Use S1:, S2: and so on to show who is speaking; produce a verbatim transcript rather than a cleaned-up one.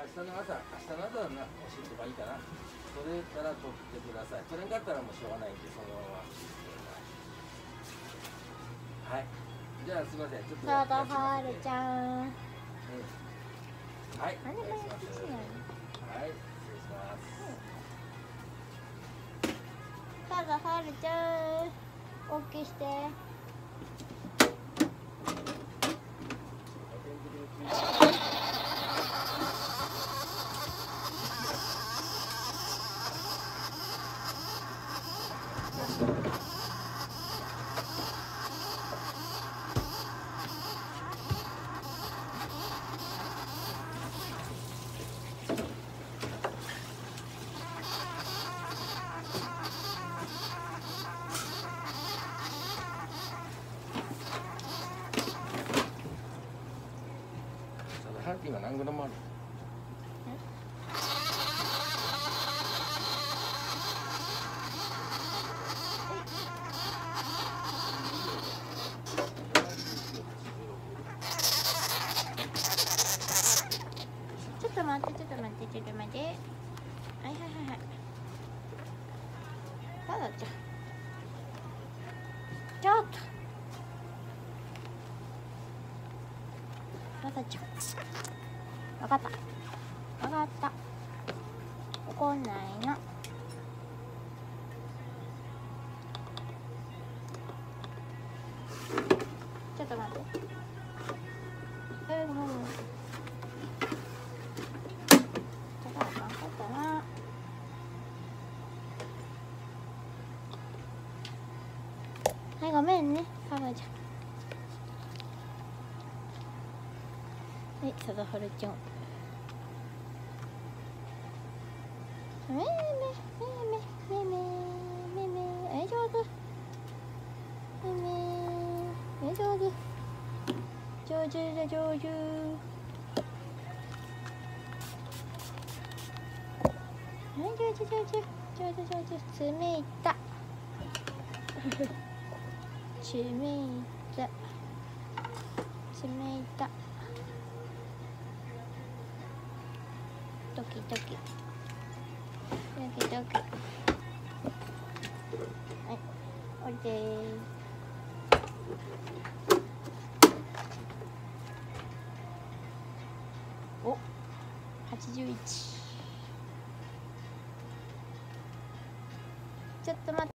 S1: 明日の朝、明日の朝なおしとかいいかな。それから取ってください。取れんかったらもうしょうがないんで、そのまま。はい。じゃあすみません。ちょっと
S2: ただはるちゃん。うん。
S1: はい。
S2: あれもやってしない。
S1: はい。失礼します。
S2: ただはるちゃん。大きいして。
S1: ハンティは何グラムある？
S2: ちょっと待って、ちょっと待って、ちょっと待って。はいはいはいはい。ただちゃん。ちょっと。ただちゃん。わかった。わかった。怒んないの。ちょっと待って。えー、ごめんごめん。ちょっとあかんかったな。はい、ごめんね、かばちゃん。はい、さだはるちゃん。めめめめめめめめえ、上手。めめえ、上手。上手だ、上手。はい、上手上手上手上手。つめいた。つめいた。つめいた。ドキドキ。ドキドキ。はい、おいでー。お、はちじゅういち。ちょっと待って。